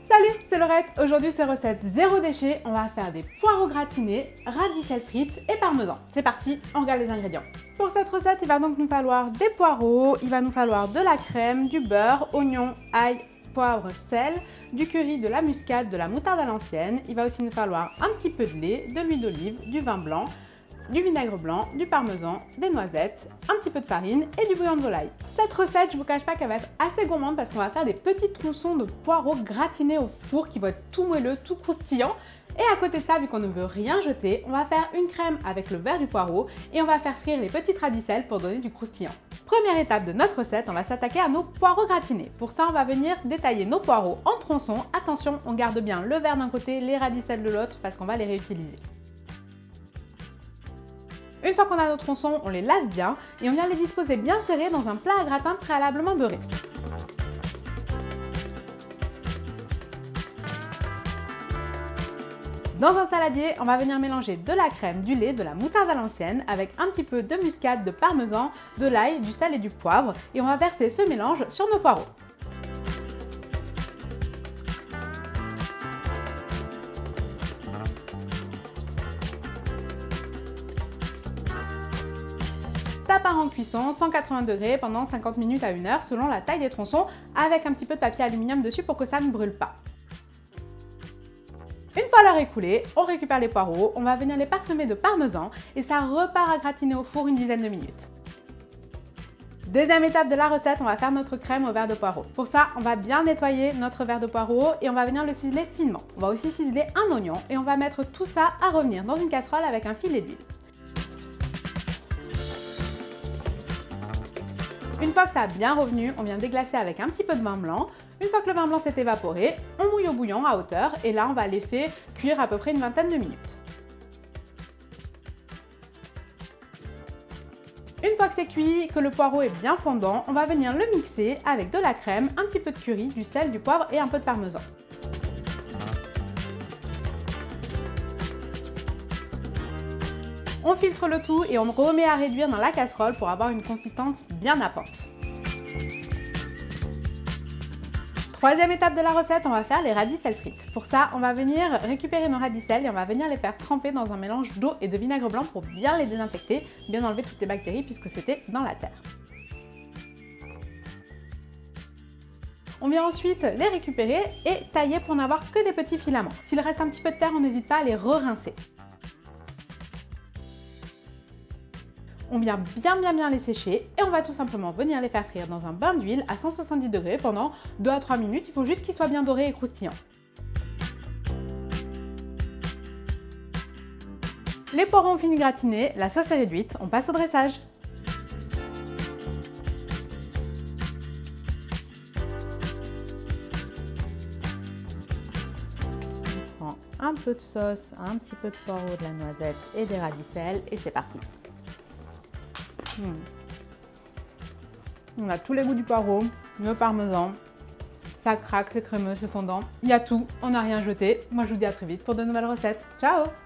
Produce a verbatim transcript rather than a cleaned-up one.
Salut, c'est Laurette. Aujourd'hui c'est recette zéro déchet. On va faire des poireaux gratinés, radicelles frites et parmesan. C'est parti, on regarde les ingrédients. Pour cette recette, il va donc nous falloir des poireaux, il va nous falloir de la crème, du beurre, oignons, ail, poivre, sel, du curry, de la muscade, de la moutarde à l'ancienne. Il va aussi nous falloir un petit peu de lait, de l'huile d'olive, du vin blanc, du vinaigre blanc, du parmesan, des noisettes, un petit peu de farine et du bouillon de volaille. Cette recette, je vous cache pas qu'elle va être assez gourmande parce qu'on va faire des petits tronçons de poireaux gratinés au four qui vont être tout moelleux, tout croustillant. Et à côté de ça, vu qu'on ne veut rien jeter, on va faire une crème avec le verre du poireau et on va faire frire les petites radicelles pour donner du croustillant. Première étape de notre recette, on va s'attaquer à nos poireaux gratinés. Pour ça, on va venir détailler nos poireaux en tronçons. Attention, on garde bien le verre d'un côté, les radicelles de l'autre parce qu'on va les réutiliser. Une fois qu'on a nos tronçons, on les lave bien et on vient les disposer bien serrés dans un plat à gratin préalablement beurré. Dans un saladier, on va venir mélanger de la crème, du lait, de la moutarde à l'ancienne avec un petit peu de muscade, de parmesan, de l'ail, du sel et du poivre et on va verser ce mélange sur nos poireaux. Ça part en cuisson, cent quatre-vingts degrés pendant cinquante minutes à une heure selon la taille des tronçons avec un petit peu de papier aluminium dessus pour que ça ne brûle pas. Une fois l'heure écoulée, on récupère les poireaux, on va venir les parsemer de parmesan et ça repart à gratiner au four une dizaine de minutes. Deuxième étape de la recette, on va faire notre crème au verre de poireau. Pour ça, on va bien nettoyer notre verre de poireau et on va venir le ciseler finement. On va aussi ciseler un oignon et on va mettre tout ça à revenir dans une casserole avec un filet d'huile. Une fois que ça a bien revenu, on vient déglacer avec un petit peu de vin blanc. Une fois que le vin blanc s'est évaporé, on mouille au bouillon à hauteur et là on va laisser cuire à peu près une vingtaine de minutes. Une fois que c'est cuit, que le poireau est bien fondant, on va venir le mixer avec de la crème, un petit peu de curry, du sel, du poivre et un peu de parmesan. On filtre le tout et on remet à réduire dans la casserole pour avoir une consistance bien nappante. Troisième étape de la recette, on va faire les radicelles frites. Pour ça, on va venir récupérer nos radicelles et on va venir les faire tremper dans un mélange d'eau et de vinaigre blanc pour bien les désinfecter, bien enlever toutes les bactéries puisque c'était dans la terre. On vient ensuite les récupérer et tailler pour n'avoir que des petits filaments. S'il reste un petit peu de terre, on n'hésite pas à les re-rincer. On vient bien bien bien les sécher et on va tout simplement venir les faire frire dans un bain d'huile à cent soixante-dix degrés pendant deux à trois minutes. Il faut juste qu'ils soient bien dorés et croustillants. Les poireaux ont fini gratinés, la sauce est réduite, on passe au dressage. On prend un peu de sauce, un petit peu de poireaux, de la noisette et des radicelles et c'est parti. Mmh. On a tous les goûts du poireau, le parmesan, ça craque, c'est crémeux, c'est fondant. Il y a tout, on n'a rien jeté. Moi je vous dis à très vite pour de nouvelles recettes. Ciao!